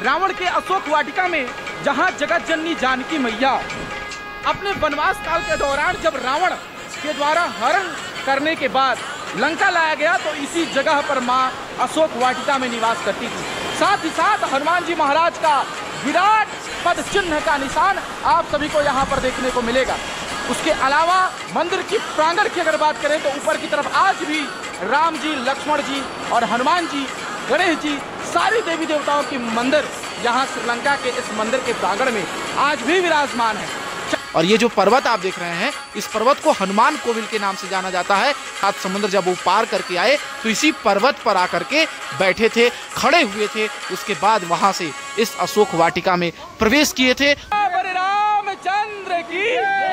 रावण के अशोक वाटिका में, जहां जगत जननी जानकी मैया अपने वनवास काल के दौरान जब रावण के द्वारा हरण करने के बाद लंका लाया गया, तो इसी जगह पर मां अशोक वाटिका में निवास करती थी। साथ ही साथ हनुमान जी महाराज का विराट पद चिन्ह का निशान आप सभी को यहाँ पर देखने को मिलेगा। उसके अलावा मंदिर की प्रांगण की अगर बात करें तो ऊपर की तरफ आज भी राम जी, लक्ष्मण जी और हनुमान जी, गणेश जी, सारी देवी देवताओं की मंदिर यहाँ श्रीलंका के इस मंदिर के प्रांगण में आज भी विराजमान है। और ये जो पर्वत आप देख रहे हैं, इस पर्वत को हनुमान कोविल के नाम से जाना जाता है। सात समुद्र जब वो पार करके आए तो इसी पर्वत पर आकर के बैठे थे, खड़े हुए थे। उसके बाद वहां से इस अशोक वाटिका में प्रवेश किए थे। रामचंद्र की,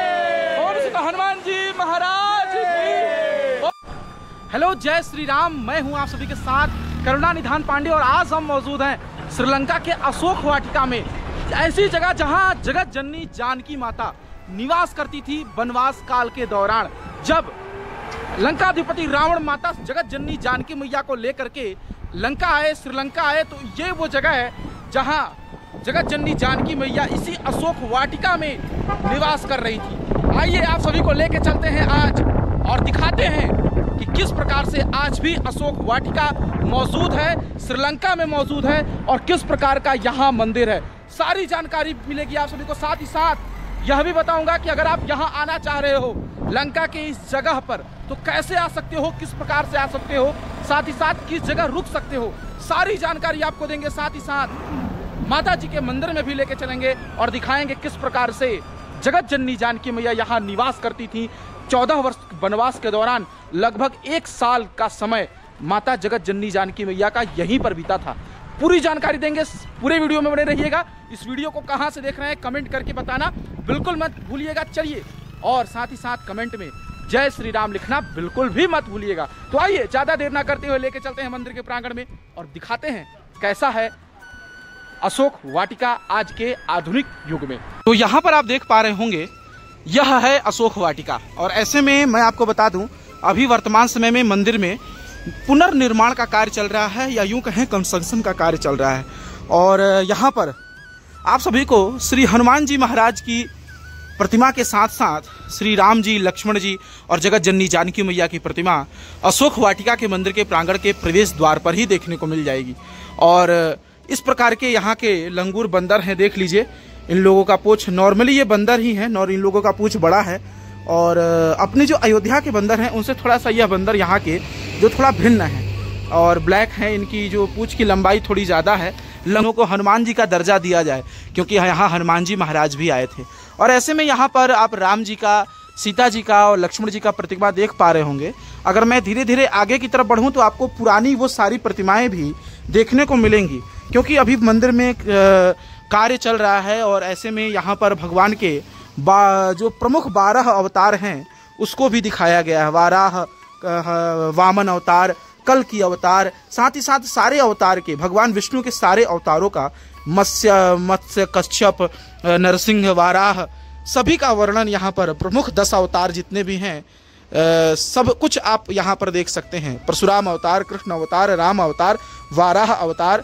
हनुमान जी महाराज की। हेलो, जय श्री राम। मैं हूं आप सभी के साथ करुणा निधान पांडे और आज हम मौजूद हैं श्रीलंका के अशोक वाटिका में, ऐसी जगह जहां जगत जननी जानकी माता निवास करती थी वनवास काल के दौरान। जब लंकाधिपति रावण माता जगत जननी जानकी मैया को लेकर के लंका आए, श्रीलंका आए, तो ये वो जगह है जहां जगत जननी जानकी मैया इसी अशोक वाटिका में निवास कर रही थी। आइए आप सभी को लेकर चलते हैं आज और दिखाते हैं कि किस प्रकार से आज भी अशोक वाटिका मौजूद है, श्रीलंका में मौजूद है और किस प्रकार का यहाँ मंदिर है। सारी जानकारी मिलेगी आप सभी को। साथ ही साथ यह भी बताऊंगा कि अगर आप यहाँ आना चाह रहे हो लंका के इस जगह पर, तो कैसे आ सकते हो, किस प्रकार से आ सकते हो, साथ ही साथ किस जगह रुक सकते हो, सारी जानकारी आपको देंगे। साथ ही साथ माता जी के मंदिर में भी लेके चलेंगे और दिखाएंगे किस प्रकार से जगत जननी जानकी मैया यहाँ निवास करती थी। 14 वर्ष वनवास के दौरान लगभग 1 साल का समय माता जगत जननी जानकी मैया का यहीं पर बीता था। पूरी जानकारी देंगे, पूरे वीडियो में बने रहिएगा। इस वीडियो को कहां से देख रहे हैं कमेंट करके बताना बिल्कुल मत भूलिएगा। चलिए, और साथ ही साथ कमेंट में जय श्री राम लिखना बिल्कुल भी मत भूलिएगा। तो आइए ज्यादा देर ना करते हुए लेके चलते हैं मंदिर के प्रांगण में और दिखाते हैं कैसा है अशोक वाटिका आज के आधुनिक युग में। तो यहाँ पर आप देख पा रहे होंगे, यह है अशोक वाटिका। और ऐसे में मैं आपको बता दूं, अभी वर्तमान समय में मंदिर में पुनर्निर्माण का कार्य चल रहा है, या यूं कहें कंस्ट्रक्शन का कार्य चल रहा है। और यहाँ पर आप सभी को श्री हनुमान जी महाराज की प्रतिमा के साथ साथ श्री राम जी, लक्ष्मण जी और जगत जननी जानकी मैया की प्रतिमा अशोक वाटिका के मंदिर के प्रांगण के प्रवेश द्वार पर ही देखने को मिल जाएगी। और इस प्रकार के यहाँ के लंगूर बंदर हैं, देख लीजिए। इन लोगों का पूंछ, नॉर्मली ये बंदर ही हैं और इन लोगों का पूंछ बड़ा है। और अपने जो अयोध्या के बंदर हैं उनसे थोड़ा सा यह बंदर यहाँ के जो थोड़ा भिन्न है और ब्लैक है। इनकी जो पूंछ की लंबाई थोड़ी ज़्यादा है। लोगों को हनुमान जी का दर्जा दिया जाए क्योंकि यहाँ हनुमान जी महाराज भी आए थे। और ऐसे में यहाँ पर आप राम जी का, सीता जी का और लक्ष्मण जी का प्रतिमा देख पा रहे होंगे। अगर मैं धीरे धीरे आगे की तरफ बढ़ूँ तो आपको पुरानी वो सारी प्रतिमाएं भी देखने को मिलेंगी, क्योंकि अभी मंदिर में कार्य चल रहा है। और ऐसे में यहाँ पर भगवान के जो प्रमुख 12 अवतार हैं उसको भी दिखाया गया है। वाराह, वामन अवतार, कल की अवतार, साथ ही साथ सारे अवतार के, भगवान विष्णु के सारे अवतारों का, मत्स्य, कश्यप, नरसिंह, वाराह, सभी का वर्णन यहाँ पर, प्रमुख 10 अवतार जितने भी हैं सब कुछ आप यहाँ पर देख सकते हैं। परशुराम अवतार, कृष्ण अवतार, राम अवतार, वाराह अवतार,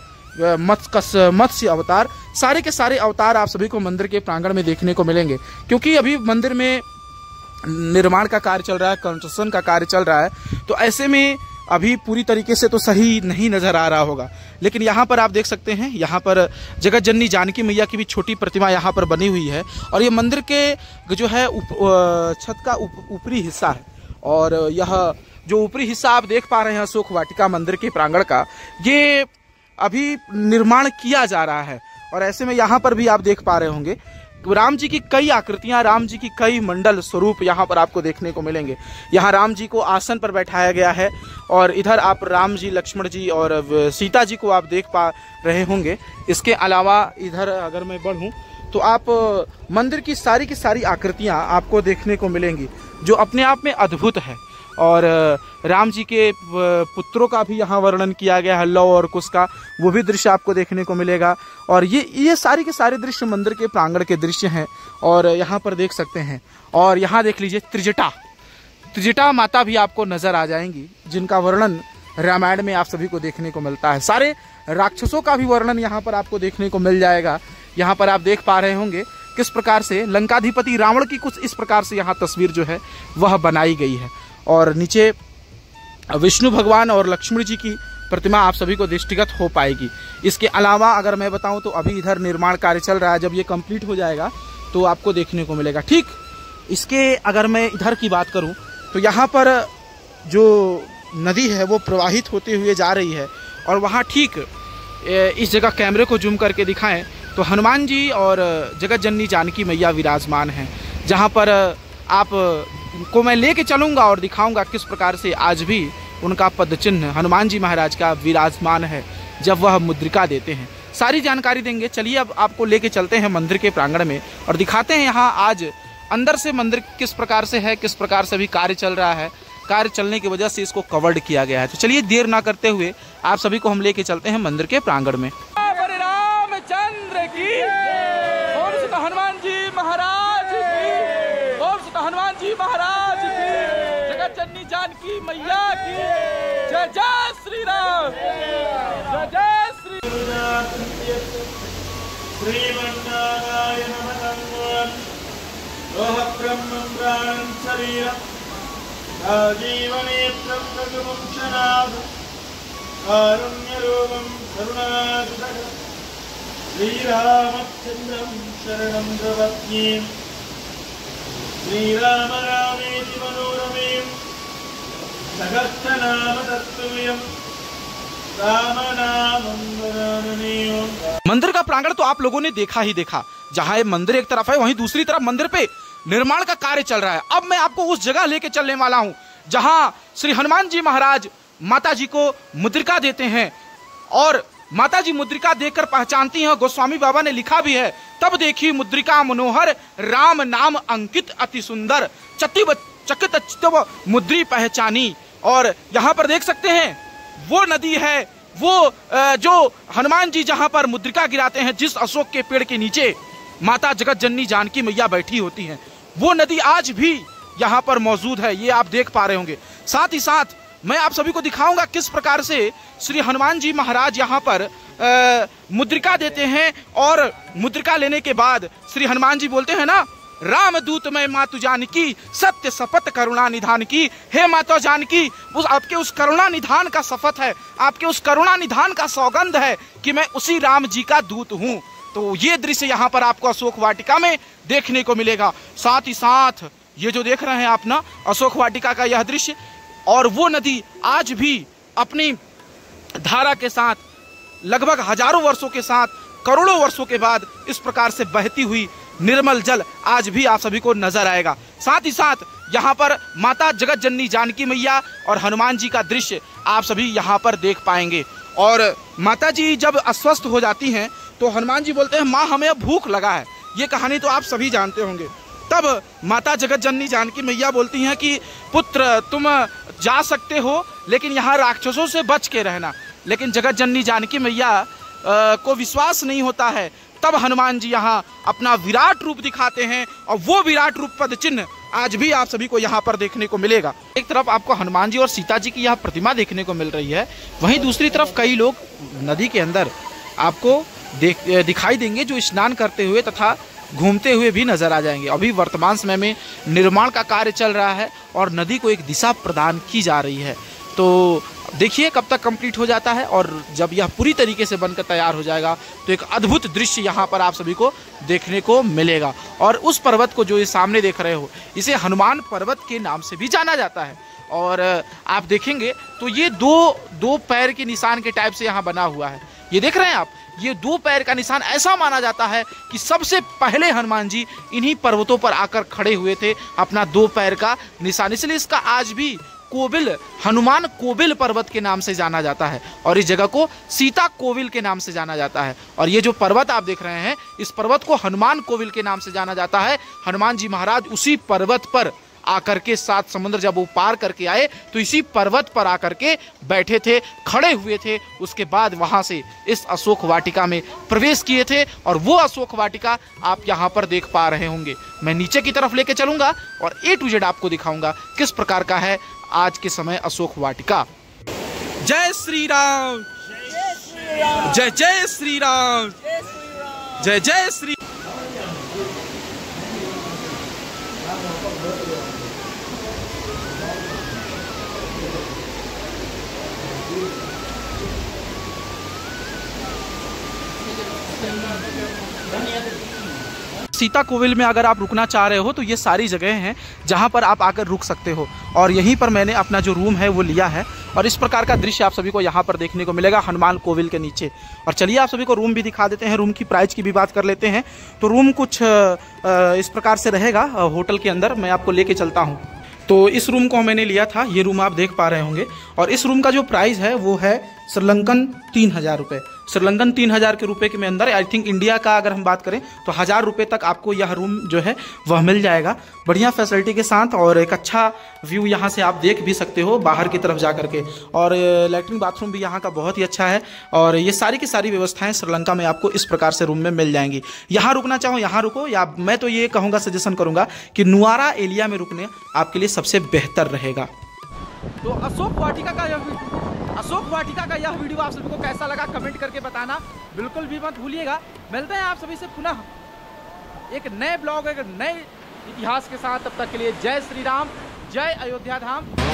मत्स्य अवतार, सारे के सारे अवतार आप सभी को मंदिर के प्रांगण में देखने को मिलेंगे। क्योंकि अभी मंदिर में निर्माण का कार्य चल रहा है, कंस्ट्रक्शन का कार्य चल रहा है, तो ऐसे में अभी पूरी तरीके से तो सही नहीं नजर आ रहा होगा। लेकिन यहाँ पर आप देख सकते हैं, यहाँ पर जगत जननी जानकी मैया की भी छोटी प्रतिमा यहाँ पर बनी हुई है। और ये मंदिर के जो है छत का ऊपरी हिस्सा है। और यह जो ऊपरी हिस्सा आप देख पा रहे हैं अशोक वाटिका मंदिर के प्रांगण का, ये अभी निर्माण किया जा रहा है। और ऐसे में यहाँ पर भी आप देख पा रहे होंगे राम जी की कई आकृतियां, राम जी की कई मंडल स्वरूप यहाँ पर आपको देखने को मिलेंगे। यहाँ राम जी को आसन पर बैठाया गया है और इधर आप राम जी, लक्ष्मण जी और सीता जी को आप देख पा रहे होंगे। इसके अलावा इधर अगर मैं बढ़ूँ तो आप मंदिर की सारी आकृतियां आपको देखने को मिलेंगी जो अपने आप में अद्भुत है। और राम जी के पुत्रों का भी यहाँ वर्णन किया गया है, लव और कुश का, वो भी दृश्य आपको देखने को मिलेगा। और ये सारे के सारे दृश्य मंदिर के प्रांगण के दृश्य हैं और यहाँ पर देख सकते हैं। और यहाँ देख लीजिए त्रिजटा माता भी आपको नजर आ जाएंगी, जिनका वर्णन रामायण में आप सभी को देखने को मिलता है। सारे राक्षसों का भी वर्णन यहाँ पर आपको देखने को मिल जाएगा। यहाँ पर आप देख पा रहे होंगे किस प्रकार से लंकाधिपति रावण की कुछ इस प्रकार से यहाँ तस्वीर जो है वह बनाई गई है। और नीचे विष्णु भगवान और लक्ष्मण जी की प्रतिमा आप सभी को दृष्टिगत हो पाएगी। इसके अलावा अगर मैं बताऊं तो अभी इधर निर्माण कार्य चल रहा है, जब ये कंप्लीट हो जाएगा तो आपको देखने को मिलेगा। ठीक इसके अगर मैं इधर की बात करूं तो यहाँ पर जो नदी है वो प्रवाहित होते हुए जा रही है और वहाँ ठीक इस जगह कैमरे को जूम करके दिखाएं तो हनुमान जी और जगत जननी जानकी मैया विराजमान हैं, जहाँ पर आप को मैं लेके चलूँगा और दिखाऊंगा किस प्रकार से आज भी उनका पद चिन्ह हनुमान जी महाराज का विराजमान है जब वह मुद्रिका देते हैं। सारी जानकारी देंगे। चलिए अब आपको लेके चलते हैं मंदिर के प्रांगण में और दिखाते हैं यहाँ आज अंदर से मंदिर किस प्रकार से है, किस प्रकार से भी कार्य चल रहा है। कार्य चलने की वजह से इसको कवर्ड किया गया है। तो चलिए देर ना करते हुए आप सभी को हम लेके चलते हैं मंदिर के प्रांगण में। रामचंद्र की ओम सीता हनुमान जी महाराज की, ओम सीता हनुमान जी महाराज की, जगत जननी जानकी मैया की जय। जय श्री राम, जय जय श्री श्रीमन्नारायण जीवनेत्रं रघुवंशनाथ कारुण्यरूपं करुणादितः श्रीरामचन्द्रं शरणं प्रपद्ये। श्रीराम रामेति मनोरमे सहस्रनाम तत्तुल्यं रामनामं वराननेयम्। मंदिर का प्रांगण तो आप लोगों ने देखा ही देखा। जहाँ ये मंदिर एक तरफ है वहीं दूसरी तरफ मंदिर पे निर्माण का कार्य चल रहा है। अब मैं आपको उस जगह लेके चलने वाला हूँ जहाँ श्री हनुमान जी महाराज माता जी को मुद्रिका देते हैं और माता जी मुद्रिका देखकर पहचानती हैं। गोस्वामी बाबा ने लिखा भी है, तब देखी मुद्रिका मनोहर राम नाम अंकित अति सुंदर चकित चित्तव मुद्री पहचानी। और यहाँ पर देख सकते हैं वो नदी है, वो जो हनुमान जी जहाँ पर मुद्रिका गिराते हैं, जिस अशोक के पेड़ के नीचे माता जगत जननी जानकी मैया बैठी होती हैं, वो नदी आज भी यहाँ पर मौजूद है। ये आप देख पा रहे होंगे। साथ ही साथ मैं आप सभी को दिखाऊंगा किस प्रकार से श्री हनुमान जी महाराज यहाँ पर मुद्रिका देते हैं और मुद्रिका लेने के बाद श्री हनुमान जी बोलते हैं ना, राम दूत मैं मातु जानकी सत्य शपथ करुणा निधान की। हे माता जानकी, उस आपके उस करुणा निधान का शपथ है, आपके उस करुणा निधान का सौगंध है कि मैं उसी राम जी का दूत हूँ। तो ये दृश्य यहाँ पर आपको अशोक वाटिका में देखने को मिलेगा। साथ ही साथ ये जो देख रहे हैं आप ना अशोक वाटिका का यह दृश्य, और वो नदी आज भी अपनी धारा के साथ लगभग हजारों वर्षों के साथ करोड़ों वर्षों के बाद इस प्रकार से बहती हुई निर्मल जल आज भी आप सभी को नजर आएगा। साथ ही साथ यहाँ पर माता जगत जननी जानकी मैया और हनुमान जी का दृश्य आप सभी यहाँ पर देख पाएंगे। और माता जी जब अस्वस्थ हो जाती हैं तो हनुमान जी बोलते हैं, माँ हमें अब भूख लगा है। ये कहानी तो आप सभी जानते होंगे। तब माता जगत जननी जानकी मैया बोलती हैं कि पुत्र तुम जा सकते हो, लेकिन यहाँ राक्षसों से बच के रहना। लेकिन जगत जननी जानकी मैया को विश्वास नहीं होता है। तब हनुमान जी यहाँ अपना विराट रूप दिखाते हैं और वो विराट रूप पद चिन्ह आज भी आप सभी को यहाँ पर देखने को मिलेगा। एक तरफ आपको हनुमान जी और सीता जी की यह प्रतिमा देखने को मिल रही है, वहीं दूसरी तरफ कई लोग नदी के अंदर आपको दिखाई देंगे जो स्नान करते हुए तथा घूमते हुए भी नजर आ जाएंगे। अभी वर्तमान समय में निर्माण का कार्य चल रहा है और नदी को एक दिशा प्रदान की जा रही है। तो देखिए कब तक कंप्लीट हो जाता है, और जब यह पूरी तरीके से बनकर तैयार हो जाएगा तो एक अद्भुत दृश्य यहाँ पर आप सभी को देखने को मिलेगा। और उस पर्वत को जो ये सामने देख रहे हो, इसे हनुमान पर्वत के नाम से भी जाना जाता है। और आप देखेंगे तो ये दो पैर के निशान के टाइप से यहाँ बना हुआ है। ये देख रहे हैं आप, ये दो पैर का निशान ऐसा माना जाता है कि सबसे पहले हनुमान जी इन्हीं पर्वतों पर आकर खड़े हुए थे, अपना दो पैर का निशान। इसलिए इसका आज भी कोविल, हनुमान कोविल पर्वत के नाम से जाना जाता है और इस जगह को सीता कोविल के नाम से जाना जाता है। और ये जो पर्वत आप देख रहे हैं, इस पर्वत को हनुमान कोविल के नाम से जाना जाता है। हनुमान जी महाराज उसी पर्वत पर आकर के 7 समुद्र जब वो पार करके आए तो इसी पर्वत पर आकर के बैठे थे, खड़े हुए थे। उसके बाद वहां से इस अशोक वाटिका में प्रवेश किए थे और वो अशोक वाटिका आप यहाँ पर देख पा रहे होंगे। मैं नीचे की तरफ लेके चलूंगा और A to Z आपको दिखाऊंगा किस प्रकार का है आज के समय अशोक वाटिका। जय श्री राम, जय जय श्री राम, जय जय श्री। सीता कोविल में अगर आप रुकना चाह रहे हो तो ये सारी जगह हैं जहाँ पर आप आकर रुक सकते हो, और यहीं पर मैंने अपना जो रूम है वो लिया है। और इस प्रकार का दृश्य आप सभी को यहाँ पर देखने को मिलेगा हनुमान कोविल के नीचे। और चलिए आप सभी को रूम भी दिखा देते हैं, रूम की प्राइस की भी बात कर लेते हैं। तो रूम कुछ इस प्रकार से रहेगा होटल के अंदर, मैं आपको लेके चलता हूँ। तो इस रूम को मैंने लिया था, ये रूम आप देख पा रहे होंगे। और इस रूम का जो प्राइस है वो है श्रीलंकन 3000 रुपये। श्रीलंकन 3000 के रुपये के में अंदर, आई थिंक इंडिया का अगर हम बात करें तो 1000 रुपये तक आपको यह रूम जो है वह मिल जाएगा, बढ़िया फैसिलिटी के साथ। और एक अच्छा व्यू यहाँ से आप देख भी सकते हो बाहर की तरफ जा करके। और लैट्रिन बाथरूम भी यहाँ का बहुत ही अच्छा है। और ये सारी की सारी व्यवस्थाएं श्रीलंका में आपको इस प्रकार से रूम में मिल जाएंगी। यहाँ रुकना चाहो यहाँ रुको, या मैं तो ये कहूँगा, सजेशन करूँगा कि नुआरा एरिया में रुकने आपके लिए सबसे बेहतर रहेगा। तो अशोक वाटिका का यह वीडियो आप सभी को कैसा लगा कमेंट करके बताना बिल्कुल भी मत भूलिएगा। मिलते हैं आप सभी से पुनः एक नए ब्लॉग, एक नए इतिहास के साथ। तब तक के लिए जय श्री राम, जय अयोध्या धाम।